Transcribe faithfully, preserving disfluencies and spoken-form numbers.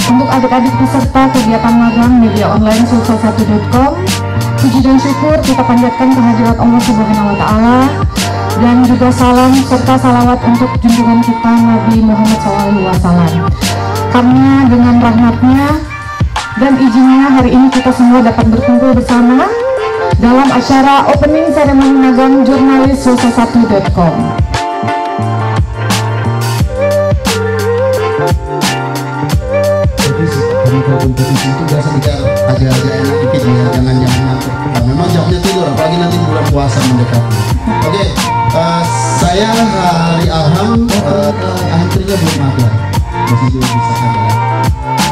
Untuk adik-adik peserta kegiatan magang media online sulsa satu titik com, puji dan syukur kita panjatkan kehadirat Allah Subhanahu wa Ta'ala, dan juga salam serta salawat untuk junjungan kita Nabi Muhammad shallallahu alaihi wasallam. Karena dengan rahmatnya dan izinnya hari ini kita semua dapat berkumpul bersama dalam acara opening ceremony magang jurnalis sulsa satu titik com. Kompetisi itu biasa kita agak-agak enak dikit ya, jangan jangan ngantuk. Nah, memang jamnya tidur, apalagi nanti di bulan puasa mendekati. Oke, okay, uh, saya hari Alham, uh, uh, antrinya belum ada, masih bisa ada.